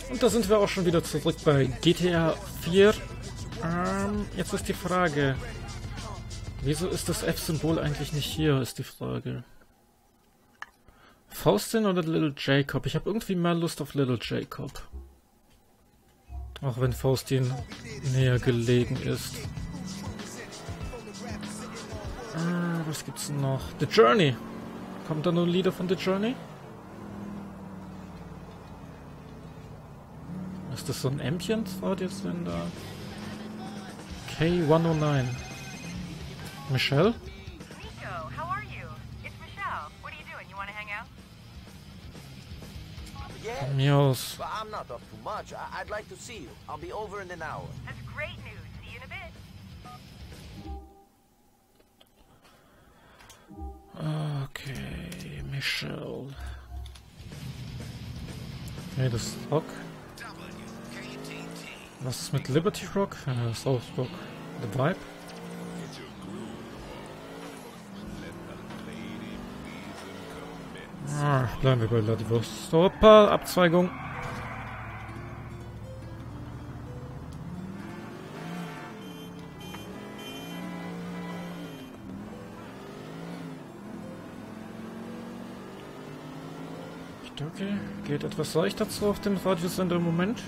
Und da sind wir auch schon wieder zurück bei GTA 4. Jetzt ist die Frage, wieso ist das F-Symbol eigentlich nicht hier, ist die Frage. Faustin oder Little Jacob? Ich habe irgendwie mehr Lust auf Little Jacob. Auch wenn Faustin näher gelegen ist. Was gibt's denn noch? The Journey. Kommt da nur Lieder von The Journey? Ist das so ein Ambient-Radiosender? K109. Michelle? Nico, how are you? It's Michelle. What are you doing? You want to hang out? Von mir aus. But I'm not up too much. I'd like to see you. I'll be over in an hour. That's great news. See you in a bit. Okay, Michelle. Okay, das ist Rock. Was ist mit Liberty Rock? South Rock. The Vibe. Bleiben wir bei Vladivostok. Abzweigung. Okay, geht etwas leichter zu auf dem Radiosender im Moment.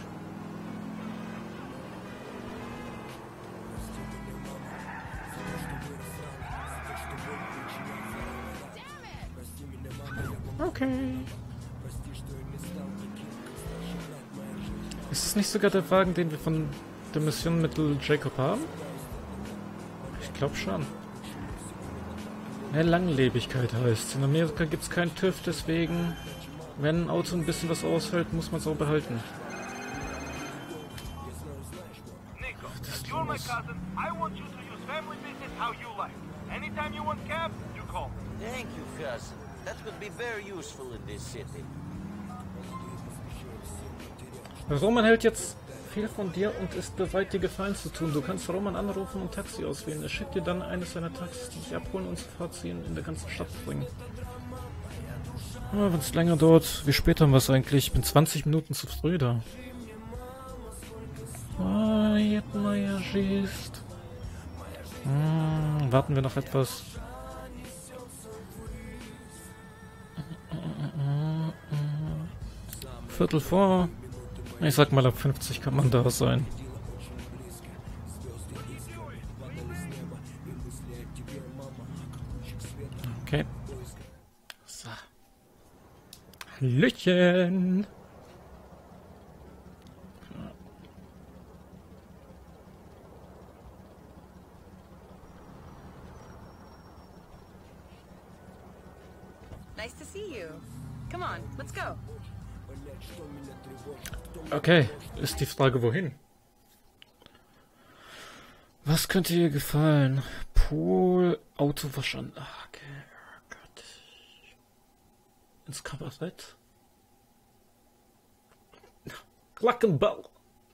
Okay. Ist es nicht sogar der Wagen, den wir von der Mission mit Little Jacob haben? Ich glaube schon. Ja, Langlebigkeit heißt es. In Amerika gibt es keinen TÜV, deswegen, wenn ein Auto ein bisschen was aushält, muss man es auch behalten. Nico, you're my cousin. I want you to use family business how you like. Anytime you want cab, you call me. Thank you, cousin. That could be very useful in this city. Roman hält jetzt viel von dir und ist bereit, dir Gefallen zu tun. Du kannst Roman anrufen und Taxi auswählen. Er schickt dir dann eines seiner Taxis, die dich abholen und sofort ziehen in der ganzen Stadt bringen. Ja, wenn es länger dauert, wie spät haben wir es eigentlich? Ich bin 20 Minuten zu früh da. Warten wir noch etwas. Viertel vor. Ich sag mal, ab 50 kann man da sein. Okay. So. Hallöchen. Nice to see you. Come on, let's go. Okay, ist die Frage, wohin? Was könnte ihr gefallen? Pool, Autowaschanlage. Oh Gott. Ins Kabarett? Glockenball.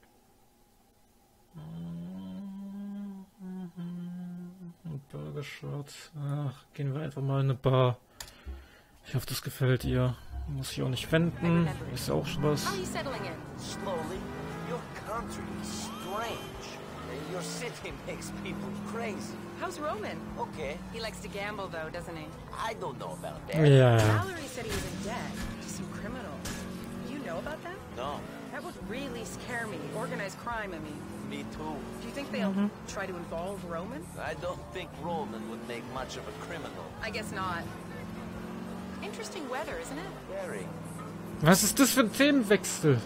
Burgershot. Ach, gehen wir einfach mal in eine Bar. Ich hoffe, das gefällt ihr. Muss ich auch nicht wenden. Ist ja auch schon was. How are you settling in? Slowly, your country is strange. Your city makes people crazy. How's Roman? Okay, He likes to gamble, though, doesn't he? I don't know about that. Ja. Valerie said he was in debt to some criminals. You know about that? No, That would really scare me. Organized crime, I mean. me too. Do you think they'll try to involve Roman? I don't think Roman would make much of a criminal. I guess not. Interesting weather, isn't it? Very. Was ist das für ein Themenwechsel?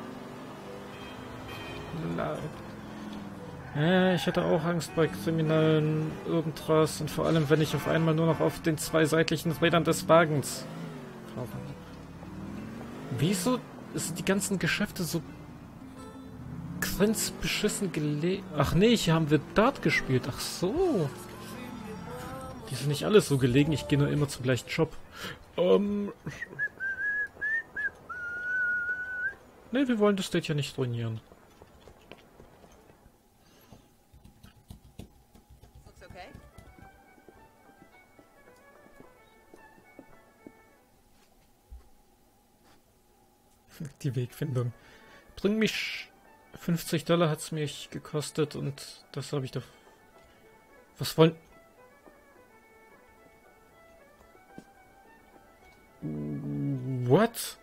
Ja, ich hätte auch Angst bei Kriminellen irgendwas und vor allem, wenn ich auf einmal nur noch auf den zwei seitlichen Rädern des Wagens fahre. Wieso sind die ganzen Geschäfte so grenzbeschissen gelegt? Ach nee, hier haben wir Dart gespielt. Ach so. Die sind nicht alle so gelegen, ich gehe nur immer zum gleichen Shop. Ne, wir wollen das Date ja nicht ruinieren. Looks okay. Die Wegfindung. bring mich... $50 hat es mich gekostet und das habe ich doch... Was wollen... What?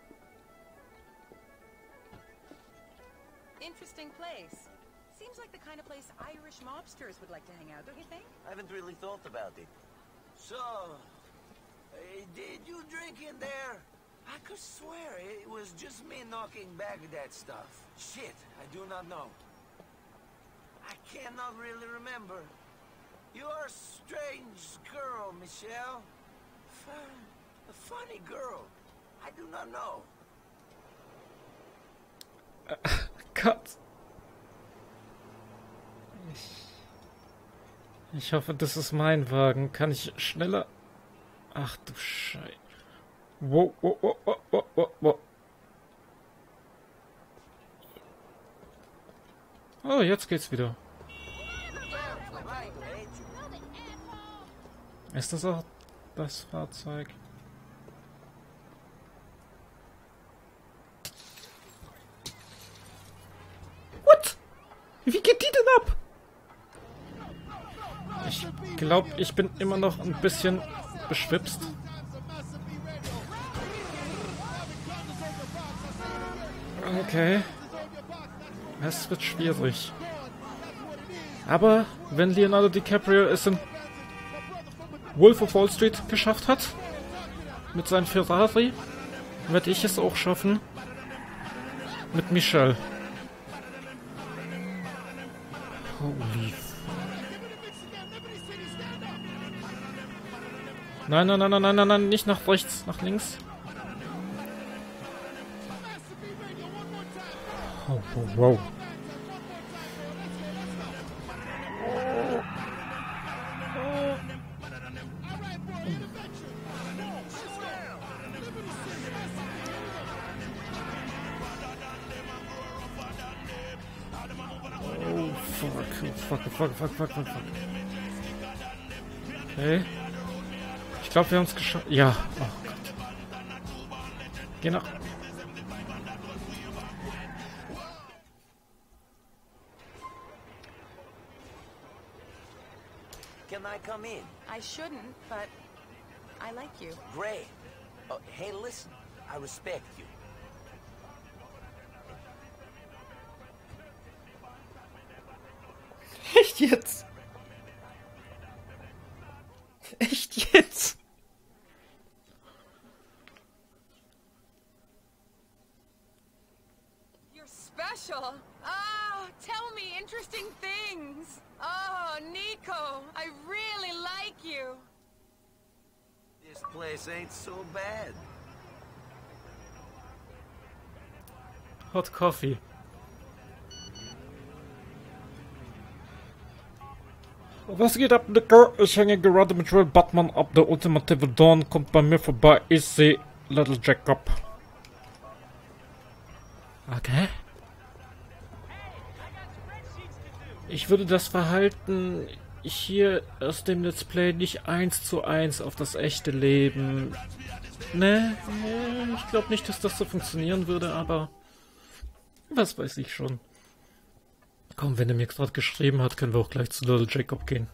Interesting place. Seems like the kind of place Irish mobsters would like to hang out, don't you think? I haven't really thought about it. So, did you drink in there? I could swear it was just me knocking back that stuff. Shit, I do not know. I cannot really remember. You are a strange girl, Michelle. A funny girl. I do not know. Gott. Ich hoffe, das ist mein Wagen. Kann ich schneller... Ach du Scheiße. Wow, wow, wow, wow, wow, wow. Oh, jetzt geht's wieder. Ist das auch das Fahrzeug? What? Wie geht die denn ab? Ich glaube, ich bin immer noch ein bisschen beschwipst. Okay. Es wird schwierig. Aber wenn Leonardo DiCaprio es in Wolf of Wall Street geschafft hat, mit seinem Ferrari, werde ich es auch schaffen mit Michelle. Holy Nein, nein, nein, nein, nein, nein, nein, nicht nach rechts, nach links. Oh, wow, wow. Oh, fuck. Okay. Ich glaube, wir haben es geschafft. Ja. Oh Gott. Geh nach... Can I come in? I shouldn't, but I like you. Great. Oh, hey, listen. I respect you. Echt jetzt? Echt jetzt? You're special. Oh, tell me interesting things. Oh, Nico, I really like you. This place ain't so bad. Hot Coffee. Was geht ab, Nicker? Ich hänge gerade mit Joel Batman ab. Der ultimative Dawn kommt bei mir vorbei. Ich sehe Little Jacob. Okay. Ich würde das Verhalten hier aus dem Let's Play nicht 1:1 auf das echte Leben. Ne, ich glaube nicht, dass das so funktionieren würde, aber was weiß ich schon. Komm, wenn er mir gerade geschrieben hat, können wir auch gleich zu Little Jacob gehen.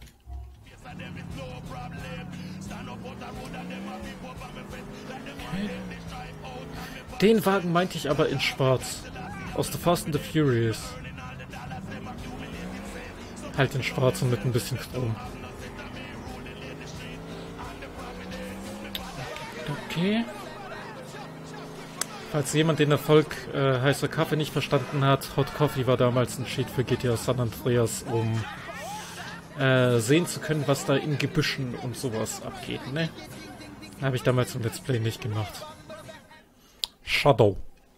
Okay. Den Wagen meinte ich aber in schwarz. Aus The Fast and the Furious. Halt in schwarz und mit ein bisschen Chrom. Okay. Falls jemand den Erfolg heißer Kaffee nicht verstanden hat, Hot Coffee war damals ein Cheat für GTA San Andreas, um sehen zu können, was da in Gebüschen und sowas abgeht, ne? Habe ich damals im Let's Play nicht gemacht. Shadow.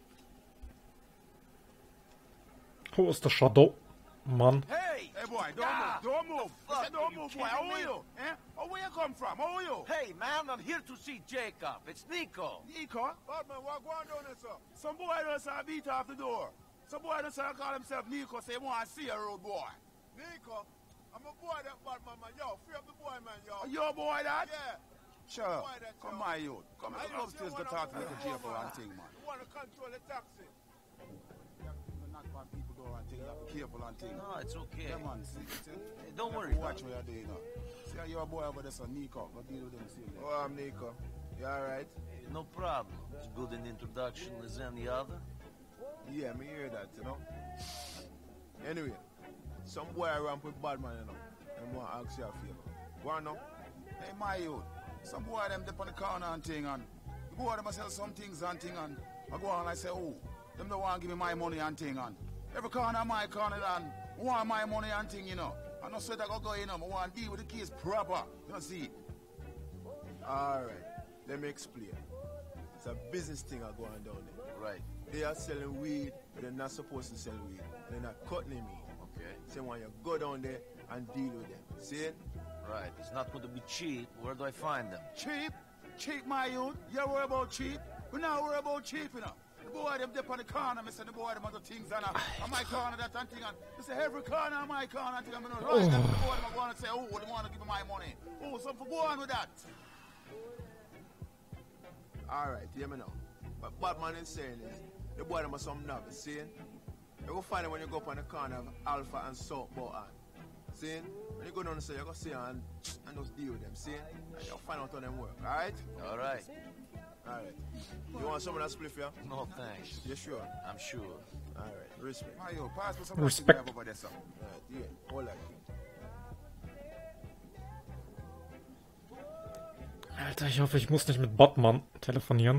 Wo ist der Shadow? Mann. Hey! Hey boy, don't move. Don't move, boy. How are you? Eh? Oh, where you come from? How are you? Hey, man, I'm here to see Jacob. It's Nico. Nico? What man, what going down there, sir? Some boy just beat off the door. Some boy just call himself Nico, say he want to see a road boy. Nico? I'm a boy that bad man. Yo, free up the boy, man, yo. Your boy that? Yeah. Sure. Come my youth. Come upstairs to talk to little Jacob and thing, man. You want to control the taxi? when people go and things, you have to be careful and things. No, it's okay. Yeah, man, see. Don't You have worry, to watch pal. what you're doing, you know. See how your boy over there, so Nico. Go deal with him, see. Oh, I'm Nico. You alright? No problem. As good an introduction as any other. Yeah, me hear that, you know. Anyway, some boy ramp with bad man, you know. Them want to ask you a favor. Go on now. Hey, my youth. Some boy them dip on the corner and thing and the boy them a sell some things and thing and I go on and I say, oh, them don't want to give me my money and thing and every corner my corner and I want my money and thing, you know. I know sweat I go, you know, I want to deal with the case proper. You know, see. Alright, let me explain. It's a business thing I go on down there. Right. They are selling weed, but they're not supposed to sell weed. They're not cutting me. Okay. So when you go down there and deal with them. See it? Right. It's not going to be cheap. Where do I find them? Cheap? Cheap, my youth? You worry about cheap? We not worry about cheap, you know. The boy them dip on the corner, I say the boy them other things and on my corner that and thing and I say every corner on my corner and thing and I know right now the boy them go on and say, oh, they want to give me my money. Oh, something go on with that. Alright, hear me now. But Batman is saying is the boy them are some novice, see? You go find them when you go up on the corner of Alpha and Salt Boat. See? When you go down and say, you go see and just deal with them, see? And you'll find out how them work, alright? All right. Alright. You want some of that spliff, yeah? No, thanks. You sure? I'm sure. Alright, respect. Mario, pass me some Respect. of that thing over there, son. Alright, yeah, hold that. Alter, ich hoffe, ich muss nicht mit Botman telefonieren.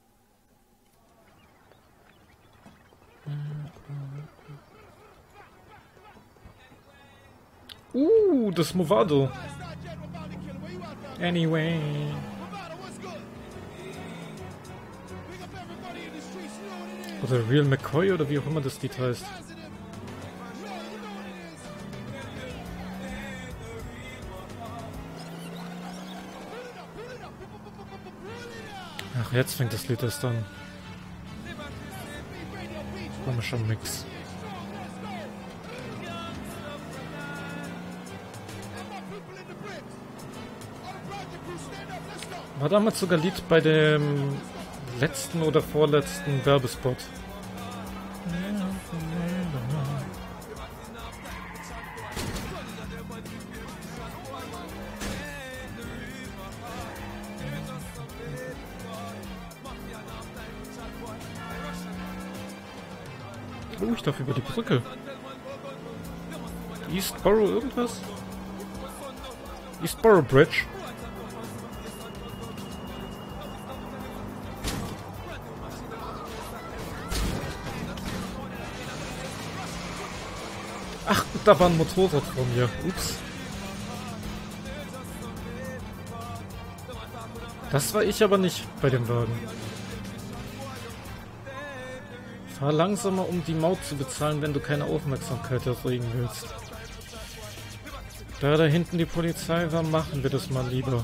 Das Movado. Anyway. Oder Real McCoy oder wie auch immer das Lied heißt. Ach, jetzt fängt das Lied erst an. Komischer Mix. War damals sogar Lied bei dem letzten oder vorletzten Werbespot. Oh, ich darf über die Brücke. Eastborough irgendwas? Eastborough Bridge. Ach, da war ein Motorrad vor mir. Ups. Das war ich aber nicht bei dem Wagen. Fahr langsamer, um die Maut zu bezahlen, wenn du keine Aufmerksamkeit erregen willst. Da hinten die Polizei war, machen wir das mal lieber.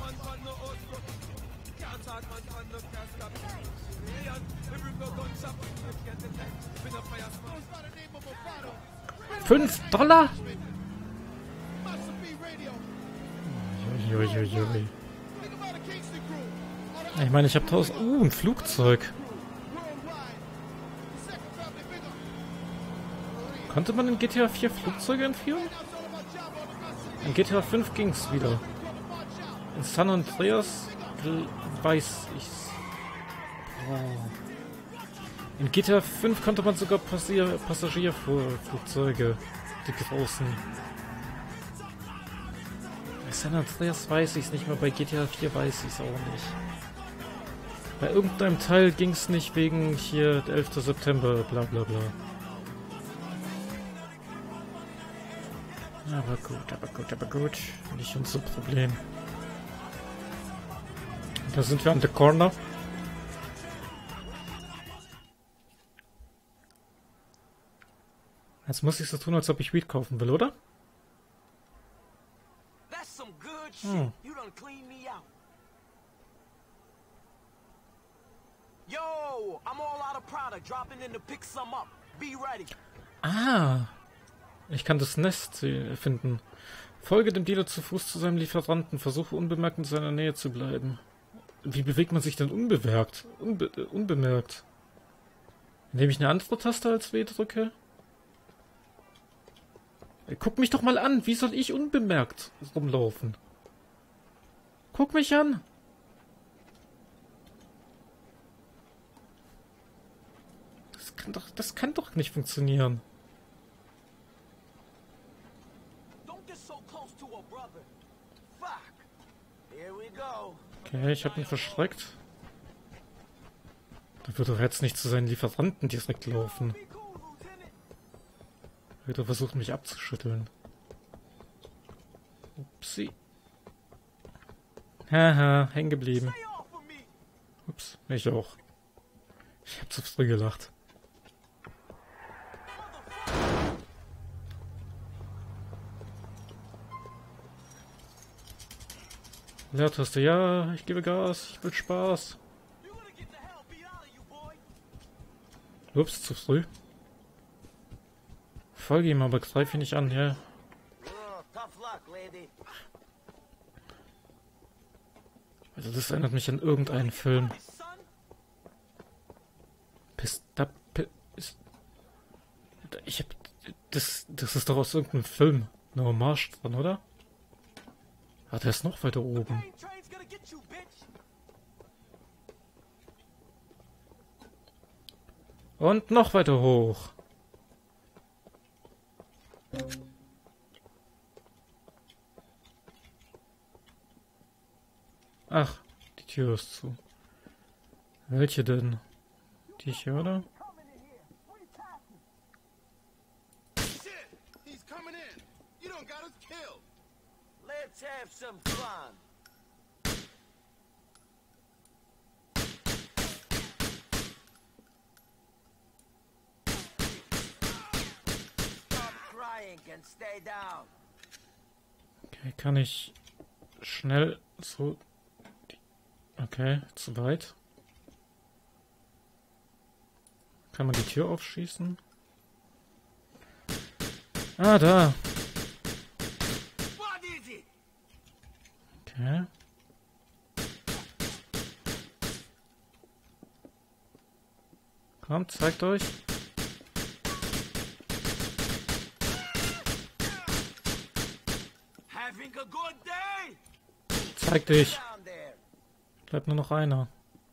$5? Uiuiuiui. Ich meine, ich habe 1000... ein Flugzeug. Konnte man in GTA 4 Flugzeuge entführen? In GTA 5 ging's wieder. In San Andreas weiß ich's. Oh. In GTA 5 konnte man sogar Passagierflugzeuge, die großen. Bei San Andreas weiß ich's nicht mehr, bei GTA 4 weiß ich's auch nicht. Bei irgendeinem Teil ging's nicht wegen hier 11. September, bla bla bla. Aber gut. Nicht unser Problem. Da sind wir an der Corner. Jetzt muss ich so tun, als ob ich Weed kaufen will, oder? That's some good shit. You done cleaned me out. Yo, I'm all out of product. Dropping in to pick some up. Be ready. Ah. Ich kann das Nest finden. Folge dem Dealer zu Fuß zu seinem Lieferanten. Versuche unbemerkt in seiner Nähe zu bleiben. Wie bewegt man sich denn unbemerkt? Indem ich eine andere Taste als W drücke? Guck mich doch mal an. Wie soll ich unbemerkt rumlaufen? Guck mich an. Das kann doch nicht funktionieren. Okay, ich habe ihn verschreckt. Da wird doch jetzt nicht zu seinen Lieferanten direkt laufen. Wird er versuchen, mich abzuschütteln. Upsi. Haha, hängen geblieben. Ups, ich auch. Ich hab zu früh gelacht. Leertaste, ja, ich gebe Gas, ich will Spaß. Ups, zu früh. Folge ihm, aber greif ihn nicht an, ja. Also das erinnert mich an irgendeinen Film. Das ist doch aus irgendeinem Film. Eine Hommage dran, oder? Ah, der ist noch weiter oben. Und noch weiter hoch. Ach, die Tür ist zu. Welche denn? Die hier, oder? Let's have some fun. Stop crying and stay down. Okay, kann ich schnell so... Okay, zu weit. Kann man die Tür aufschießen? Ah, da. Okay. Kommt, zeigt euch. Zeig dich. Bleibt nur noch einer.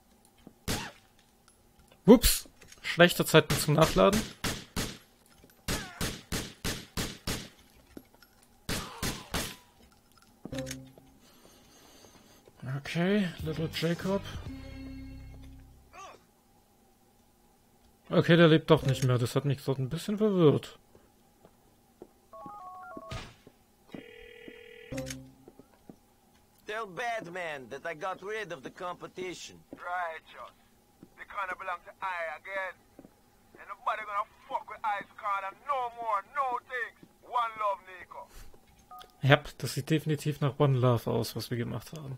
Ups. Schlechter Zeitpunkt zum Nachladen. Okay, Little Jacob. Okay, der lebt doch nicht mehr. Das hat mich gerade ein bisschen verwirrt. Tell Batman that I got rid of the competition. Right, John. They kinda belong to I again. And nobody gonna fuck with I's Corner. No more, no things. One love, Nico. Ja, das sieht definitiv nach One Love aus, was wir gemacht haben.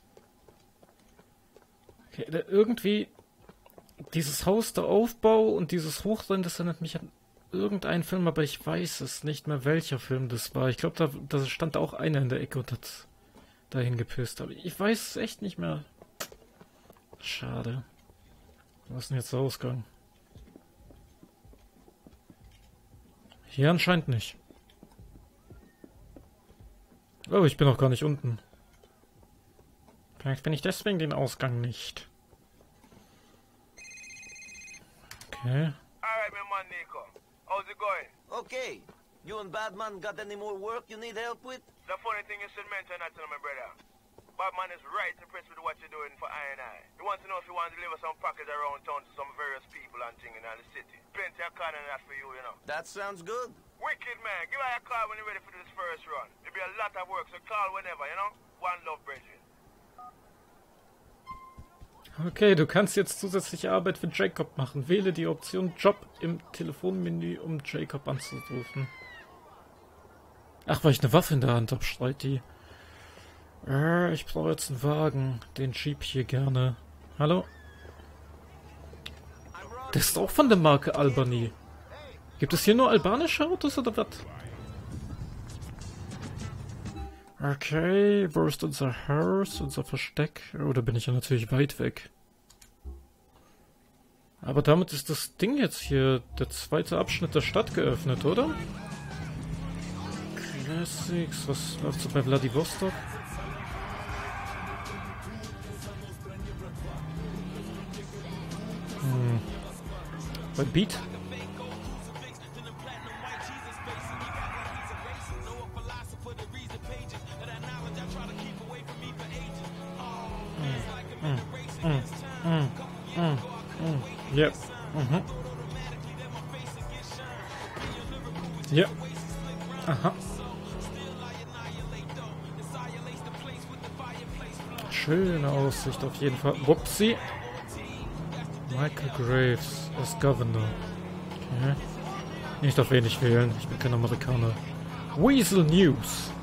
Okay, irgendwie dieses Haus, der Aufbau und dieses Hochrennen, das erinnert mich an irgendeinen Film, aber ich weiß es nicht mehr, welcher Film das war. Ich glaube, da stand auch einer in der Ecke und hat dahin gepisst, aber ich weiß es echt nicht mehr. Schade. Was ist denn jetzt der Ausgang? Hier anscheinend nicht. Oh, ich bin noch gar nicht unten. Vielleicht bin ich deswegen den Ausgang nicht. Okay. Alright, my man Nico. How's it going? Okay. You and Batman got any more work you need help with? The funny thing you should mention that to my brother. Batman is right impressed with what you're doing for I&I. He wants to know if you want to deliver some package around town to some various people and things in the city. Plenty of kind of that for you, you know. That sounds good. Wicked, man. Give her a call when you're ready for this first run. It'll be a lot of work, so call whenever, you know? One love, Bridget. Okay, du kannst jetzt zusätzliche Arbeit für Jacob machen. Wähle die Option Job im Telefonmenü, um Jacob anzurufen. Ach, weil ich eine Waffe in der Hand habe, schreit die. Ich brauche jetzt einen Wagen. Den schieb ich hier gerne. Hallo? Das ist auch von der Marke Albany. Gibt es hier nur albanische Autos oder was? Okay, wo ist unser Haus, unser Versteck? Oh, da bin ich ja natürlich weit weg. Aber damit ist das Ding jetzt hier, der zweite Abschnitt der Stadt geöffnet, oder? Essex, was läuft so bei Vladivostok? Bei Beat? Yep. Ja. Aha. Schöne Aussicht auf jeden Fall. Wupsi. Michael Graves als Governor. Okay. Ich darf eh nicht wählen. Ich bin kein Amerikaner. Weasel News.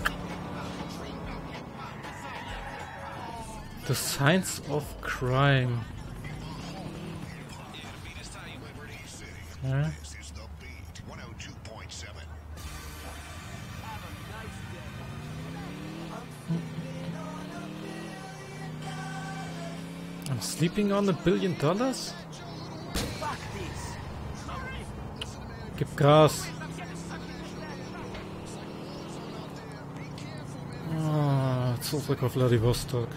The Signs of Crime. Okay. I'm sleeping on $1 billion? Gib Gas. Zurück auf Vladivostok.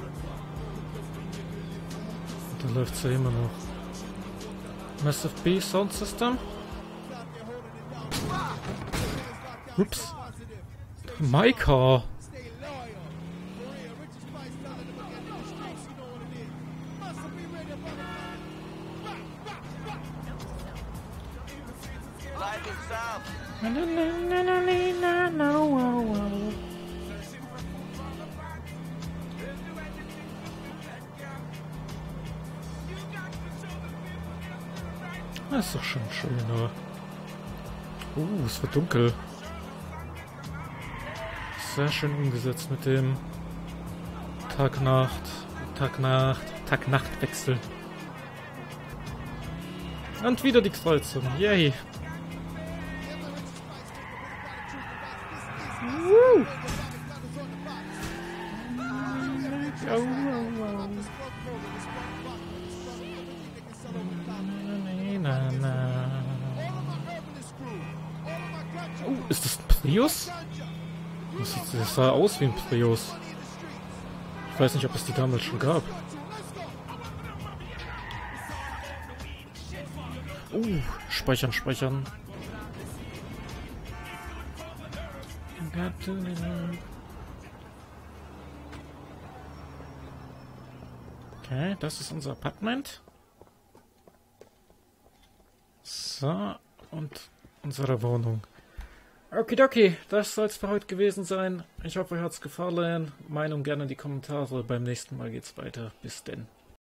Da läuft's ja immer noch. Massive B Sound System. Ups. My car. Das ist doch schon schön, oder? Es wird dunkel. Sehr schön umgesetzt mit dem Tag-Nacht-Wechsel. Und wieder die Kreuzung. Yay! Woo! Ist das ein Prius? Das sah aus wie ein Prius. Ich weiß nicht, ob es die damals schon gab. Speichern. Okay, das ist unser Apartment. So, und unsere Wohnung. Okidoki, das soll es für heute gewesen sein. Ich hoffe, euch hat es gefallen. Meinung gerne in die Kommentare. Beim nächsten Mal geht's weiter. Bis denn.